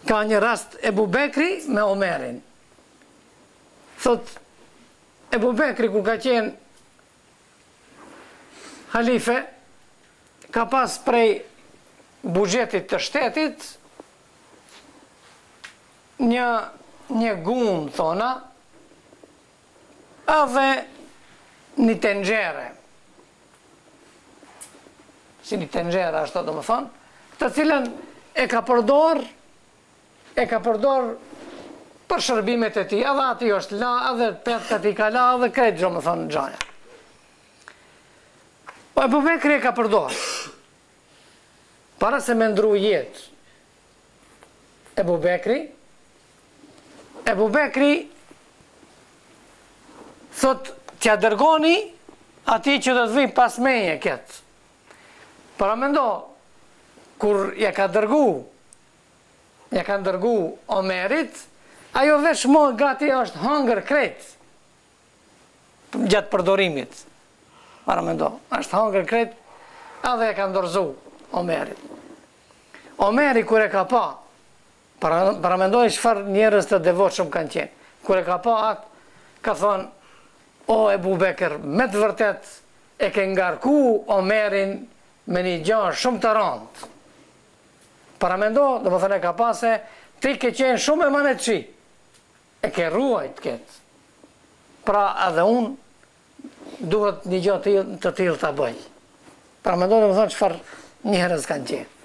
ka një rast Ebu Bekri me Omerin. Thot, Ebu Bekri ku ka qenë halife, ka pas prej bugjetit të shtetit një gumë, thona, edhe një tenxhere. Si një tenxhere, ashtu do më thonë, të cilën e ka përdor për shërbimet e ti, edhe ati është la, edhe petkat i ka la, edhe krejtë gjo më thonë në gjaja. Po Ebu Bekri e ka përdor. Para se me ndru jetë Ebu Bekri thot t'ja dërgoni ati që do të vijë pas meje ketë. Para mendo, kur ja ka ndërgu Omerit, ajo vesh mo gati është hangër krejt gjatë përdorimit. Para mendo, është hangër krejt, edhe ja ka ndërzu Omerit. Omeri kur e ka pa, para mendoj çfarë njerëz të devotshëm kanë qenë. Kur e ka pa atë, ka thonë, o Ebu Bekër, me të vërtet e ke ngarku Omerin me një gjë shumë të rëndë. Para mendo, do më thënë e ka pa se ti ke qenë shumë e manetçi, e ke ruajt këtë. Pra edhe unë duhet një gjë të tillë ta bëj. Para mendo, do më thënë çfarë njerëz kanë qenë.